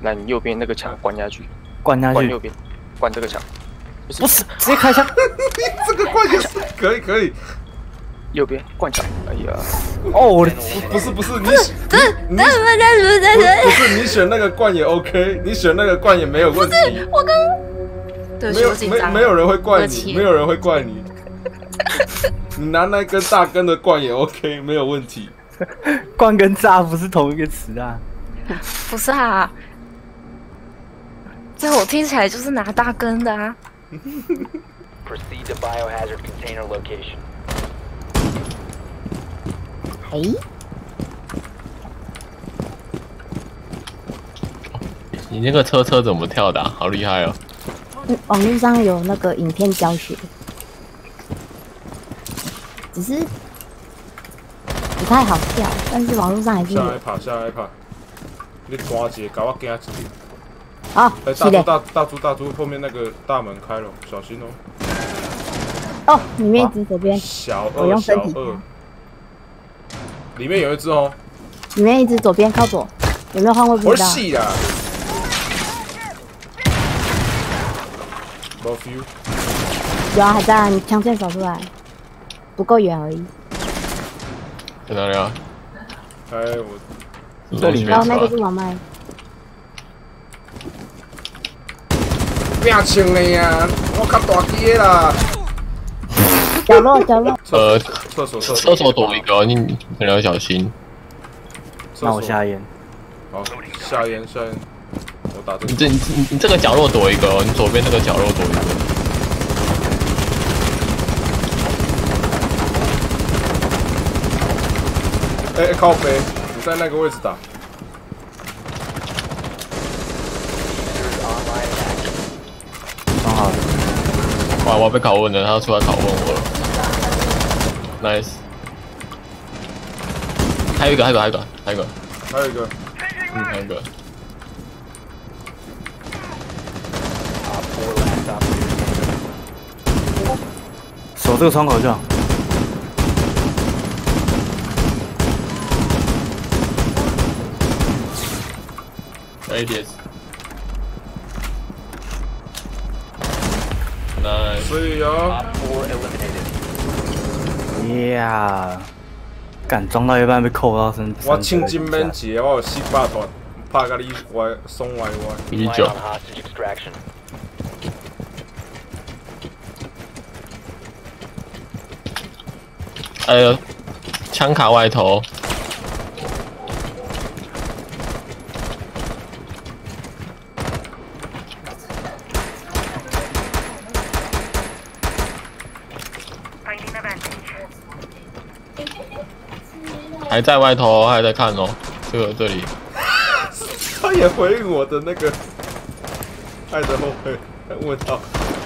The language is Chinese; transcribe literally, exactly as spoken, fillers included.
那你右边那个墙关下去， 关下去， 关右边，关这个墙。 不是，直接开枪。 这个关也是可以可以。 右边灌墙。哎呀， 哦，我的不是不是你你你不是你选那个冠也 OK， 你选那个冠也没有问题。 我刚对没有没没有人会怪你， 你，没有人会怪你。你拿那根大根的冠也 OK， 没有问题。 冠跟炸不是同一个词啊。 不是啊，这我听起来就是拿大根的啊。 Proceed to biohazard container location. 哎， 你那个车车怎么跳的、啊？好厉害哦！ 嗯，网络上有那个影片教学，只是不太好跳，但是网络上还是有。 下来爬，下来爬。你抓姐，搞我惊一点。 好， 哎，大猪大大猪大猪，后面那个大门开了，小心哦。 哦，里面一只左边。 小二，小二。里面有一只哦。 里面一只左边靠左，有没有换位不知道？ 我死啦！没 feel。 有啊，还在啊，你枪线扫出来，不够远而已。 在哪里啊？ 哎，我这里面。 然后那个是王麦。 变轻了呀！我靠大机啦！ 角落角落。 呃， 厕所厕厕所躲一个，你可能要小心。 那我下烟。 好，下烟下烟。我打这个。 你这你你你这个角落躲一个哦，你左边那个角落躲一个。 哎、欸，靠北，你在那个位置打。 很好。 哇，我要被拷问了，他要出来拷问我了。Nice。还有一个，还有一个，还有一个，还有一个。 还有一个。 嗯，还有一个。 守这个窗口就好。 A D S。Nice。 所以啊。 呀，敢装到一半被扣到身。 我青筋免治，我有四百团，拍甲你歪爽歪歪。 一九。哎呦，枪卡外头。还在外头，还在看哦，这个这里。 他也回应我的那个爱的后背，问号。